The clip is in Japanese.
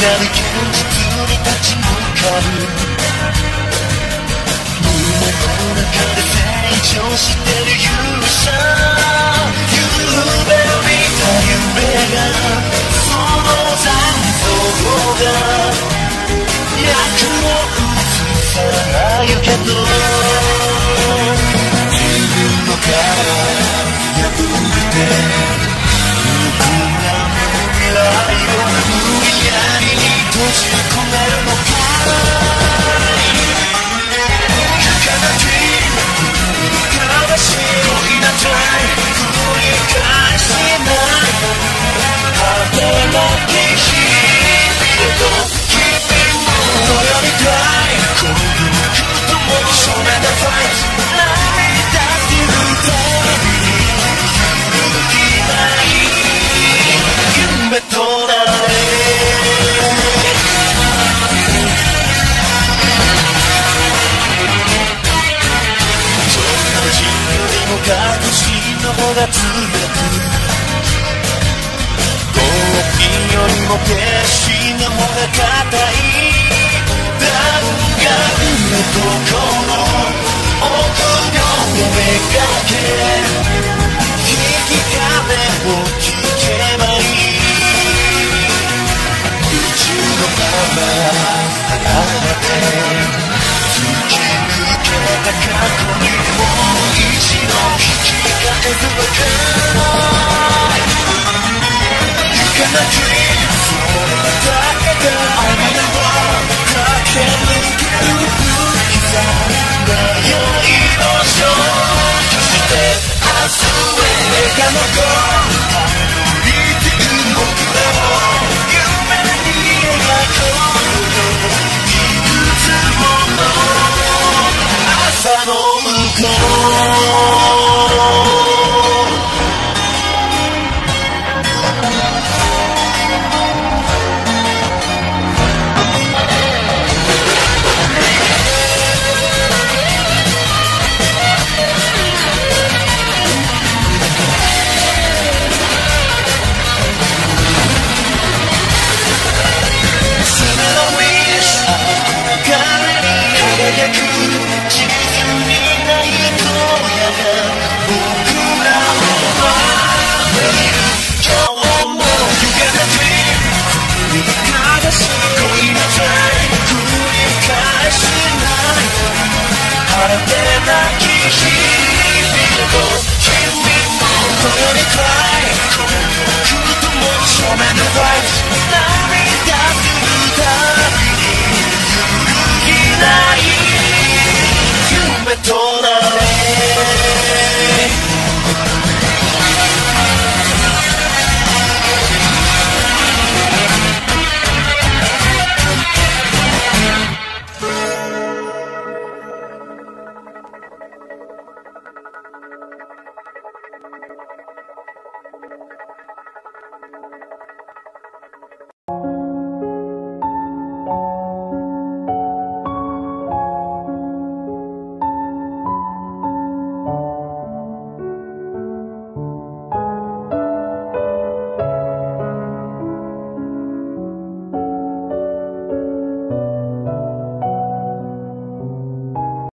なる現実に立ち向かう。胸の中で成長してる勇者、夢見た夢がその残像が役を映さないけど、自分の殻破って無な未来を無理やりに閉じ込めるのか。悲しい恋なトライ繰り返しない果てなき日々と君も泳ぎたい。孤独とも染めたファイト、涙するたびに揺るぎない夢となれ。確信の方が強く、好奇よりも決心の方が固い。ダウンが埋めとこの奥のめがけ、引き金を聞けばいい。宇宙のまま離れて突き抜けた過去にもう一度引き返すのか。You cannot dream それだけが雨の駆け抜ける不刻な迷いの消去して明日へが残るたどり着く僕らを夢に描こう。いくつもの朝の向こう。晴れてなき日々と君もここに